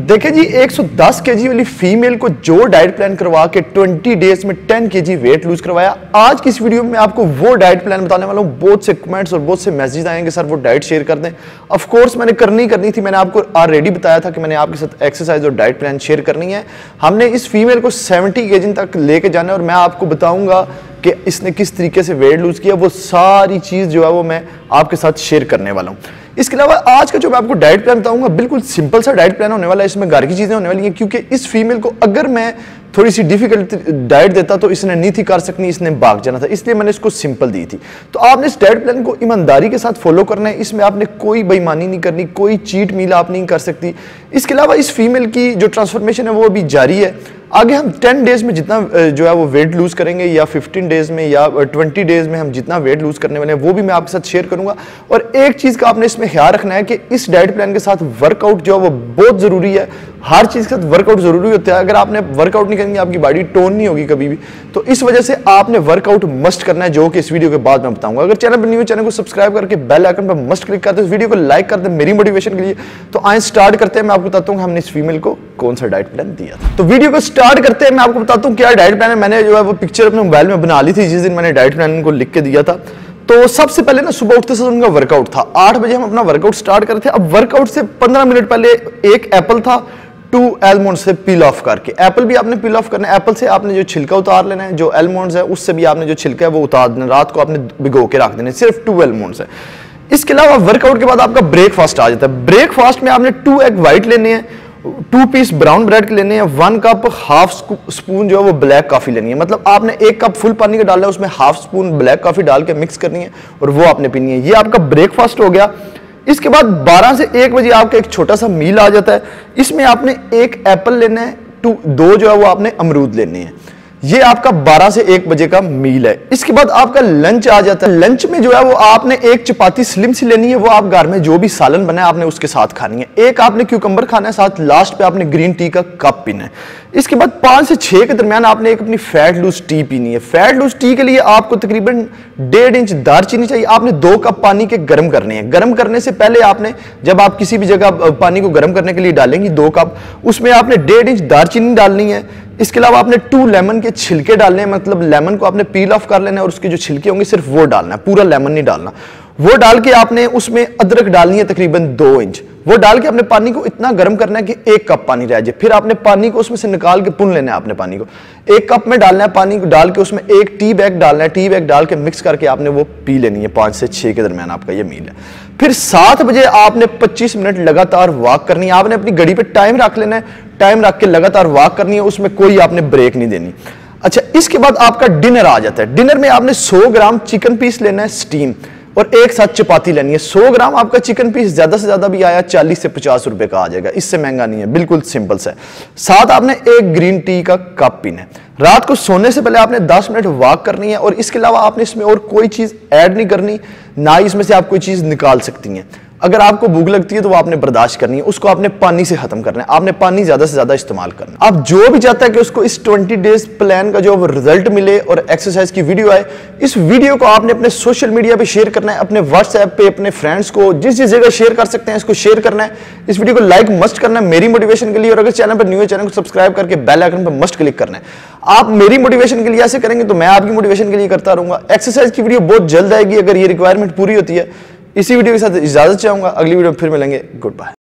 देखिए जी, 110 केजी वाली फीमेल को जो डाइट प्लान करवा के 20 डेज में 10 केजी वेट लूज करवाया, आज की इस वीडियो में आपको वो डाइट प्लान बताने वाला हूँ। बहुत से कमेंट्स और बहुत से मैसेज आएंगे, सर वो डाइट शेयर कर दें। ऑफ कोर्स मैंने करनी थी, मैंने आपको ऑलरेडी बताया था कि मैंने आपके साथ एक्सरसाइज और डाइट प्लान शेयर करनी है। हमने इस फीमेल को 70 केजी तक लेके जाना है और मैं आपको बताऊंगा कि इसने किस तरीके से वेट लूज किया। वो सारी चीज जो है वो मैं आपके साथ शेयर करने वाला हूँ। इसके अलावा आज का जो मैं आपको डाइट प्लान बताऊंगा बिल्कुल सिंपल सा डाइट प्लान होने वाला है। इसमें घर की चीजें होने वाली हैं, क्योंकि इस फीमेल को अगर मैं थोड़ी सी डिफिकल्ट डाइट देता तो इसने नहीं थी कर सकनी, इसने भाग जाना था, इसलिए मैंने इसको सिंपल दी थी। तो आपने इस डाइट प्लान को ईमानदारी के साथ फॉलो करना है। इसमें आपने कोई बेईमानी नहीं करनी, कोई चीट मील आप नहीं कर सकती। इसके अलावा इस फीमेल की जो ट्रांसफॉर्मेशन है वो अभी जारी है। आगे हम 10 डेज में जितना जो है वो वेट लूज करेंगे, या 15 डेज में या 20 डेज में हम जितना वेट लूज करने वाले हैं वो भी मैं आपके साथ शेयर करूंगा। और एक चीज का आपने इसमें ख्याल रखना है कि इस डाइट प्लान के साथ वर्कआउट जो है वो बहुत जरूरी है। हर चीज के साथ वर्कआउट जरूरी होता है। अगर आपने वर्कआउट नहीं करेंगे आपकी बॉडी टोन नहीं होगी कभी भी। तो इस वजह से आपने वर्कआउट मस्ट करना है, जो कि इस वीडियो के बाद मैं बताऊंगा। अगर चैनल पर न्यू है, चैनल को सब्सक्राइब करके बेल आइकन पर मस्ट क्लिक कर दे, वीडियो को लाइक कर दे मेरी मोटिवेशन के लिए। तो आए स्टार्ट करते हैं। मैं आपको बताता हूँ हमने इस फीमेल को कौन सा डाइट प्लान दिया था। तो वीडियो को स्टार्ट करते हैं। मैं आपको बताता हूँ क्या डाइट प्लान है। मैंने जो है वो पिक्चर अपने मोबाइल में बना ली थी जिस दिन मैंने डाइट प्लान को लिख के दिया था। तो सबसे पहले ना सुबह उठते से उनका वर्कआउट था। 8 बजे हम अपना वर्कआउट स्टार्ट करते थे। अब वर्कआउट से 15 मिनट पहले एक एप्पल था 2 एलमंड से पील ऑफ करके। एप्पल भी आपने पील ऑफ करना है। एप्पल से आपने जो छिलका उतार लेना है, जो एलमंड्स है उससे भी आपने जो छिलका है वो उतार देना। रात को आपने भिगो के रख देना, सिर्फ 2 एलमंड्स है। इसके अलावा वर्कआउट के बाद आपका ब्रेकफास्ट आ जाता है। ब्रेकफास्ट में आपने 2 एग व्हाइट लेने हैं, 2 पीस ब्राउन ब्रेड के लेने हैं, 1 कप हाफ स्पून जो है वो ब्लैक कॉफी लेनी है। मतलब आपने 1 कप फुल पानी का डालना है, उसमें हाफ स्पून ब्लैक कॉफी डाल के मिक्स करनी है और वो आपने पीनी है। ये आपका ब्रेकफास्ट हो गया। इसके बाद 12 से 1 बजे आपका एक छोटा सा मील आ जाता है। इसमें आपने 1 एप्पल लेना है, 2 जो है वो आपने अमरूद लेने हैं। ये आपका 12 से 1 बजे का मील है। इसके बाद आपका लंच आ जाता है। लंच में जो है वो आपने 1 चपाती स्लिम सी लेनी है, वो आप घर में जो भी सालन बना है आपने उसके साथ खानी है। 1 आपने क्यूकम्बर खाना है, साथ लास्ट पे आपने ग्रीन टी का कप पीना है। इसके बाद 5 से 6 के दरमियान आपने एक अपनी फैट लूज टी पीनी है। फैट लूज टी के लिए आपको तकरीबन 1.5 इंच दालचीनी चाहिए। आपने 2 कप पानी के गर्म करने हैं। गर्म करने से पहले आपने, जब आप किसी भी जगह पानी को गर्म करने के लिए डालेंगी 2 कप, उसमें आपने 1.5 इंच दालचीनी डालनी है। इसके अलावा आपने 2 लेमन के छिलके डालने हैं, मतलब लेमन को आपने पील ऑफ कर लेना है और उसके जो छिलके होंगे सिर्फ वो डालना है, पूरा लेमन नहीं डालना। वो डाल के आपने उसमें अदरक डालनी है तकरीबन 2 इंच। वो डाल के आपने पानी को इतना गर्म करना है कि 1 कप पानी रह जाए। फिर आपने पानी को उसमें से निकाल के पुन लेना है। आपने पानी को 1 कप में डालना है, पानी को डाल के उसमें 1 टी बैग डालना है। टी बैग डाल के मिक्स करके आपने वो पी लेनी है। 5 से 6 के दरमियान आपका ये मील है। फिर 7 बजे आपने 25 मिनट लगातार वॉक करनी है। आपने अपनी घड़ी पे टाइम रख लेना है, टाइम रख के लगातार वॉक करनी है, उसमें कोई आपने ब्रेक नहीं देनी। अच्छा, इसके बाद आपका डिनर आ जाता है। डिनर में आपने 100 ग्राम चिकन पीस लेना है स्टीम, और एक साथ चपाती लेनी है। 100 ग्राम आपका चिकन पीस ज्यादा से ज्यादा भी आया 40 से 50 रुपए का आ जाएगा, इससे महंगा नहीं है, बिल्कुल सिंपल सा है। साथ आपने 1 ग्रीन टी का कप पीना है। रात को सोने से पहले आपने 10 मिनट वॉक करनी है। और इसके अलावा आपने इसमें और कोई चीज ऐड नहीं करनी, ना ही इसमें से आप कोई चीज निकाल सकती हैं। अगर आपको भूख लगती है तो वो आपने बर्दाश्त करनी है, उसको आपने पानी से खत्म करना है। आपने पानी ज्यादा से ज्यादा इस्तेमाल करना है। आप जो भी चाहता है कि उसको इस 20 डेज प्लान का जो रिजल्ट मिले और एक्सरसाइज की वीडियो आए, इस वीडियो को आपने अपने सोशल मीडिया पे शेयर करना है, अपने व्हाट्सएप पे अपने फ्रेंड्स को जिस जिस जगह शेयर कर सकते हैं इसको शेयर करना है। इस वीडियो को लाइक मस्ट करना है मेरी मोटिवेशन के लिए। और अगर चैनल पर न्यू है, चैनल को सब्सक्राइब करके बेल आइकन पर मस्ट क्लिक करना है। आप मेरी मोटिवेशन के लिए ऐसे करेंगे तो मैं आपकी मोटिवेशन के लिए करता रहूंगा। एक्सरसाइज की वीडियो बहुत जल्द आएगी अगर ये रिक्वायरमेंट पूरी होती है। इसी वीडियो के साथ इजाजत चाहूंगा। अगली वीडियो में फिर मिलेंगे। Good bye.